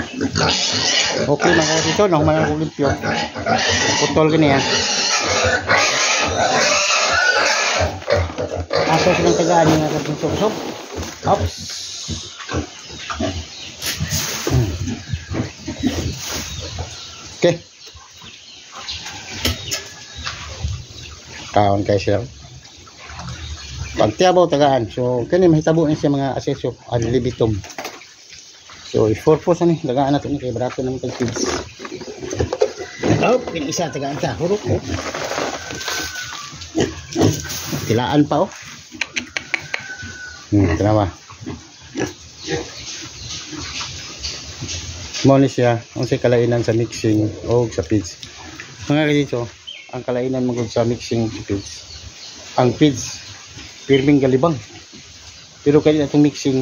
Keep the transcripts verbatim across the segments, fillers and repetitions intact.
Okay mga kasinso, no man ang limpyo. Putol gani ha. Aso silang tagaan yung mga kasinso. Ops. Hmm. Okay. Kaon kayo sila. Pagtiabaw tagaan. So, kani mahitabo na siya mga aseso ad libitum. So, i-purpose na ni. Tagaan natin ni kay barato naman kay kids. Oh, pin isa tagaan ta. Hurok oh. Tilaan pa oh. Hmm, kenapa? Mo ni siya ang sa kalainan sa mixing o sa feeds. Mga dito, ang kalainan magud sa mixing feeds. Ang feeds pirming galibang. Pero kaya itong mixing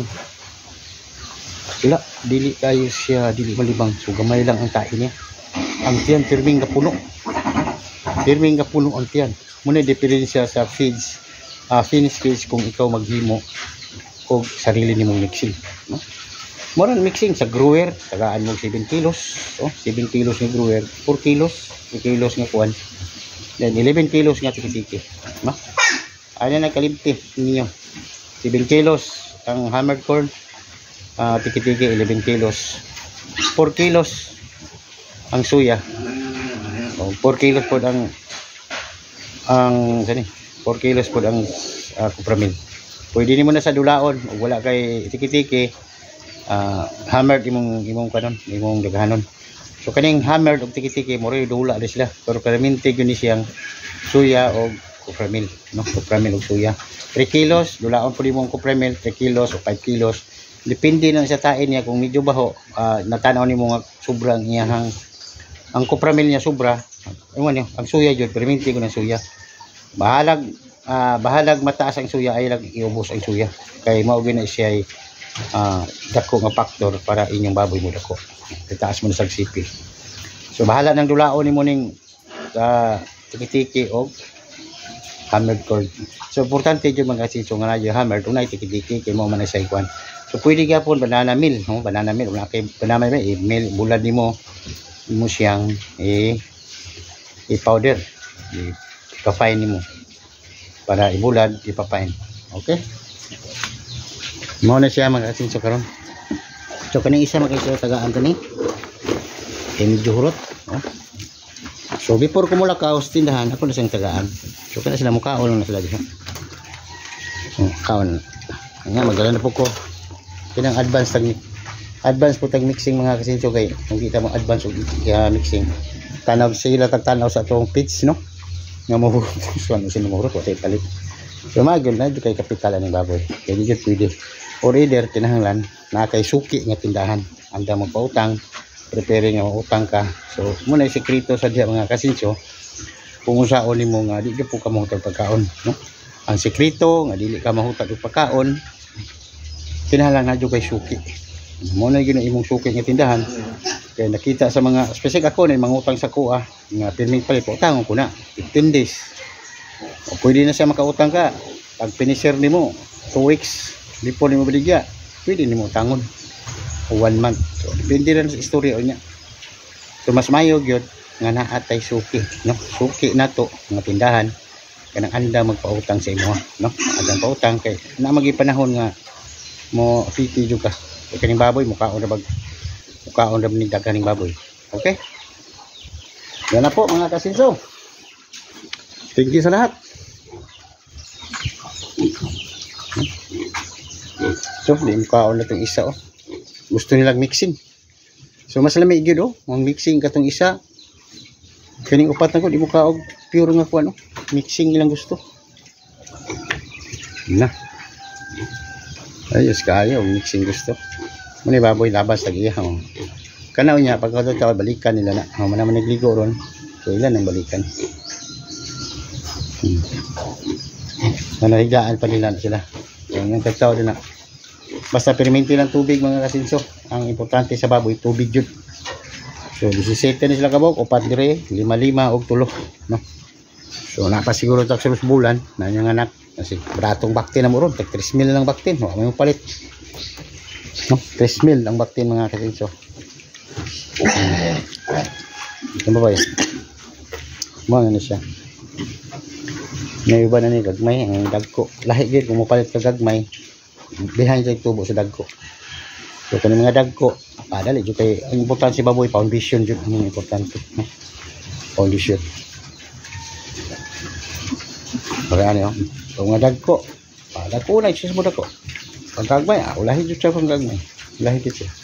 wala, dili kayo siya dili malibang. So gamay lang ang tae niya. Ang tiyan pirming kapuno. Pirming kapuno ang tiyan. Muna diferensya sa feeds, uh, finished feeds kung ikaw maghimo o sarili nimong mixing, no? Moran mixing sa grower, tagaan mo seven kilos, oh, seven kilos ni grower, four kilos, three kilos nga kuan. Then eleven kilos nga tiki-tiki, no? Ano na kalimti niyo? seven kilos ang hammered corn, uh, tiki-tiki eleven kilos. four kilos ang suya. Oh, four kilos po ang ang sani, four kilos po ang uh, kupramil. Pwede nimo na sa dulaon ug wala kay tiki-tiki, uh, hammered imong imong kanon, imong daghanon. So kaning hammered ug tiki-tiki mo ray dula na sila, pero karaminti gyud ni siyang suya o kupramil, no? Kupramil ug suya. three kilos dulaon pud imong kupramil, three kilos o five kilos. Depende na sa tae niya kung medyo baho, uh, natanaw nimo nga sobrang iyang ang kupramil niya sobra. Ingon niyo, ang suya jud perminti ko ng suya. Bahalag uh, bahalag mataas ang suya ay lag iubos ang suya. Kay mao gyud na siya ay uh, dako nga factor para inyong baboy mo dako. Itaas mo na sa C P. So bahala nang dulaon nimo ning uh, tiki-tiki og hammered corn. So importante jud mga sitso nga na hammered unay tiki-tiki kay mao man siya ikwan. So pwede gyapon banana meal, no? Banana meal una kay banana meal, meal bulad nimo mo siyang eh i-powder, i-fine nimo para ibulad, ipa-fine. Okay? Mao na siya mga kasinso karon. So kaning isa mga tagaan to ni eh medyo hurot, no? So before ko mula kaos tindahan, ako na siyang tagaan. So kana sila mukaon na sila diha. So kaon. Nga magdala na po ko kinang advance tag advance po tag mixing mga kasinso kay kung kita mo advance og uh, mixing. Tanaw sila tagtanaw sa atong pitch, no? Nga mo suwan sila mo ro tay palit. So magud na kay kapitalan ng baboy. Kay di pwede. Or either kinahanglan na kay suki nga tindahan. Anda mo pautang, prepare nga utang ka. So muna sekreto sa diha mga kasinso kung usaon nimo nga di po ka mahutag pagkaon, no? Ang sekreto nga dili ka mahutag og pagkaon kinahanglan na jud kay suki. Mo na gyud imong suki nga tindahan. Kaya nakita sa mga specific ako na mangutang sa kuha nga pirming palit utang ko na fifteen days. O pwede na siya makautang ka pag finisher nimo two weeks before nimo baligya pwede nimo utangon o one month. So depende rin sa istorya niya. So mas mayo gyud nga naatay suki, no? Suki nato nga tindahan kanang anda magpautang sa imo, no? Andang pautang kay na magi panahon nga mo fifty jud ka kaning baboy mukaon ra bag mukaon ra ni daghaning baboy. Okay? Yan na po mga kasinso. Thank you sa lahat. So, di mukaon na itong isa, oh. Gusto nilang mixing. So, mas lamig yun, oh. Ang mixing katong isa. Kaning upat na ko, di mukaon pure nga ko, ano. Mixing nilang gusto. Na. Ayos kaya, oh. Mixing gusto. Muna baboy labas lagi, oh. Kanaw niya, pagkatod ka, balikan nila na. Oh, manaman nagligo ron. So, ilan ang balikan. Hmm. Nanahigaan pa nila na sila. So, yung kagsaw din na. Basta perminti ng tubig mga kasinso. Ang importante sa baboy, tubig yun. So, seventeen na sila kabog. Upat dire, lima lima o tulo. No? So, napasiguro sa sulus bulan na niyang anak. Kasi, bratong baktin na mo ron. Tag three mil lang baktin. No? May palit. No? three mil ang baktin mga kasinso. Ano ba yun? Mga ano siya. May iba na ni gagmay ang dagko. Lahi gid kung mapalit ka gagmay, behind sa tubo sa dagko. So kani mga dagko, padali jud kay ang importante si baboy foundation jud ang importante. Foundation. Para ano, so mga dagko, padako na siya sa dagko. Pag gagmay, ah, ulahi jud siya pang gagmay. Ulahi jud siya.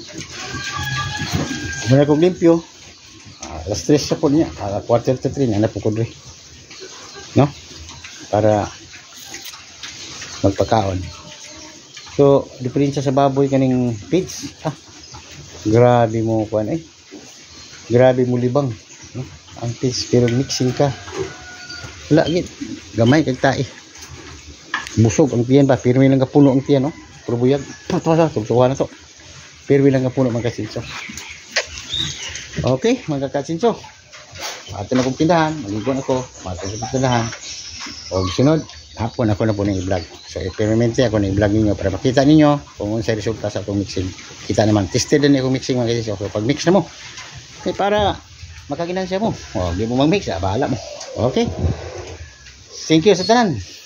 Muna kong limpyo, ah, alas tres sa po niya, ah, quarter to three na po ko dre. No? Para magpakaon. So, diferensya sa baboy kaning feeds. Ah, grabe mo kuan eh. Grabe mo libang. No? Ang feeds pero mixing ka. Wala gid. Gamay kag tae. Busog ang tiyan ba, pirmi lang kapuno ang tiyan, no? Puro buyag. Patawa, tugtuwa na to. Pirmi lang kapuno mga kasinso. Okay, mga kasinso. Ato na kong tindahan, maligo na ko, ato na kong tindahan. O sunod, hapon ako na po na i-vlog. So, experiment ako na i-vlog ninyo para makita ninyo kung ano sa resulta sa akong mixing. Kita naman, tested din akong mixing mga kasinso. So, pag mix na mo, eh, para makaginansya mo. O, di mo mag-mix, ah, bahala mo. Okay? Thank you sa tanan.